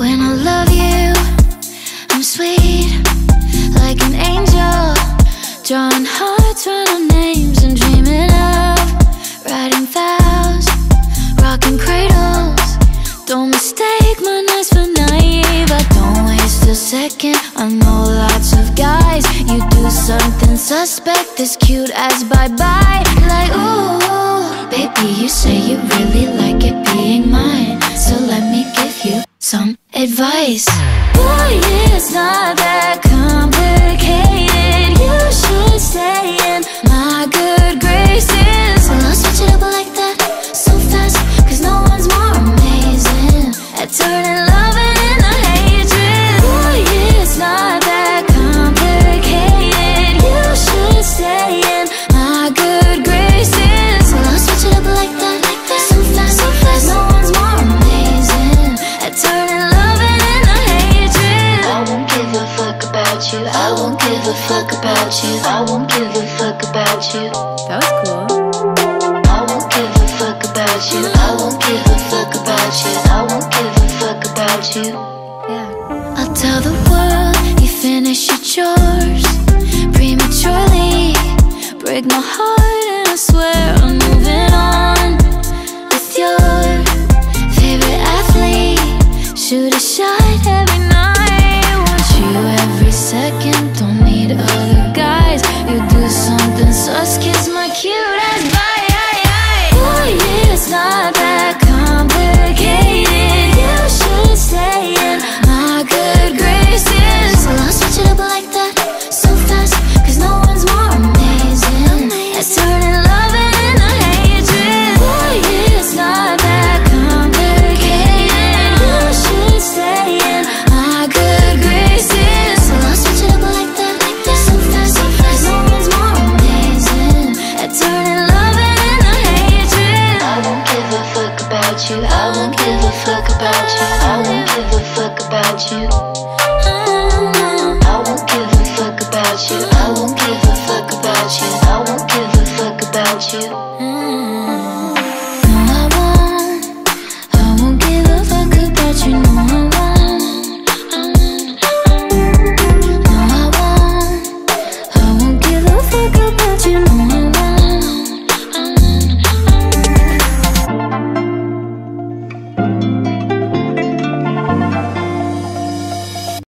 When I love you, I'm sweet, like an angel, drawing hearts, writing names and dreaming of writing vows, rocking cradles. Don't mistake my nights for naive. I don't waste a second. I know lots of guys. You do something suspect, as cute as bye-bye. Like, ooh, baby, you say you really like it being mine, so let me give you some advice. Boy, it's not that complicated. You should stay in my good graces. Well, I'll switch it up like that, so fast, cause no one's more amazing at turning loving into hatred. Boy, it's not that complicated. You should stay in my good graces. Well, I'll switch it up like that, so fast, no one's more amazing at turning loving into hatred. I won't give a fuck about you. I won't give a fuck about you. I won't give a fuck about you. That was cool. I won't give a fuck about you. I won't give a fuck about you. I won't give a fuck about you. Yeah. I'll tell the world you finish your chores prematurely. Break my heart and I swear I'm moving on with your favorite athlete. Shoot a shot every night. Want you every second. Don't need other guys. You do something sus, kiss my cute ass.